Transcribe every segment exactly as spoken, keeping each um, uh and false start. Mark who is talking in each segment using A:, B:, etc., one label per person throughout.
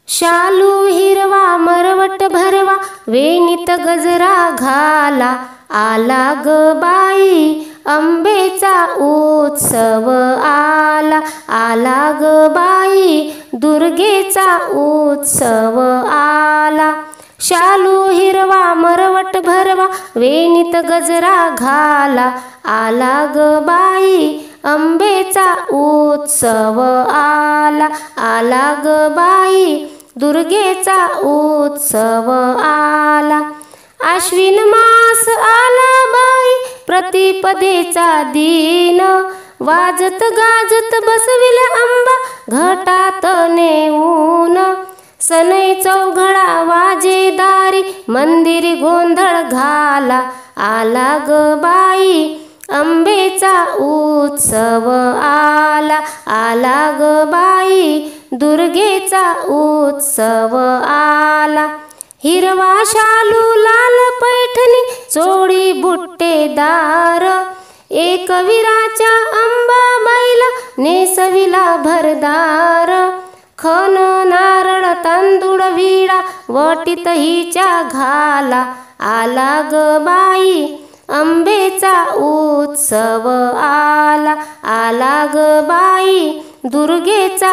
A: शालू हिरवा मरवट भरवा वेणीत गजरा घाला, आला ग बाई अंबेचा उत्सव आला, आला ग बाई दुर्गेचा उत्सव आला। शालू हिरवा मरवट भरवा वेणीत गजरा घाला, आला ग बाई अंबेचा उत्सव आला, आला ग बाई दुर्गेचा उत्सव आला। आश्विन मास आला बाई प्रतिपदेचा दिन, वाजत गाजत बसविला अंबा घटात नेऊन। सनई चौघडा वाजे दारी मंदिरी गोंधळ घाला, आला ग बाई अंबेचा उत्सव आला, आला ग बाई दुर्गेचा उत्सव आला। हिरवा शालू लाल पैठणी चोळी बुट्टेदार, एकविराच्या अंबाबाईला नेसविला भरदार। खण नारळ तांदूळ विडा वटीत हिच्या घाला, आला ग बाई अंबेचा उत्सव आला, आला ग बाई दुर्गेचा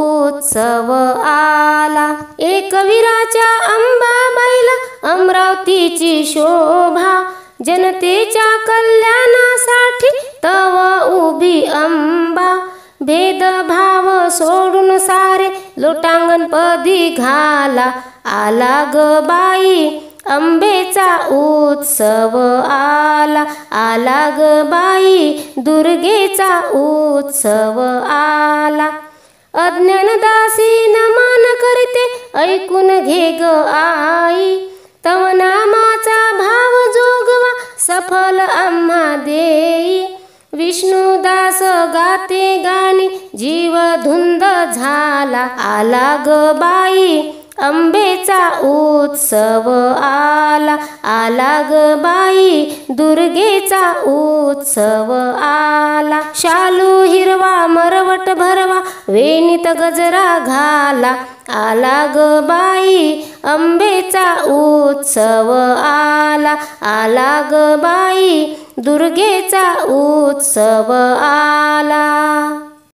A: उत्सव आला। एकविराच्या अंबाबाईला अमरावतीची शोभा, जनतेच्या कल्याणासाठी तव उभी अंबा। भेदभाव सोडून सारे लोटांगणपदी घाला, आला ग बाई अंबेचा उत्सव आला, आला ग बाई दुर्गेचा उत्सव आला। अज्ञानदासी नमन करते ऐकून घे ग आई, तव नामाचा भाव जोगवा सफल आम्हा देई। विष्णुदास गाते गाणी जीव धुंद झाला, आला ग बाई अंबेचा उत्सव आला, आला ग बाई दुर्गेचा उत्सव आला। शालू हिरवा मरवट भरवा वेणीत गजरा घाला, आला ग बाई अंबेचा उत्सव आला, आला ग बाई दुर्गेचा उत्सव आला।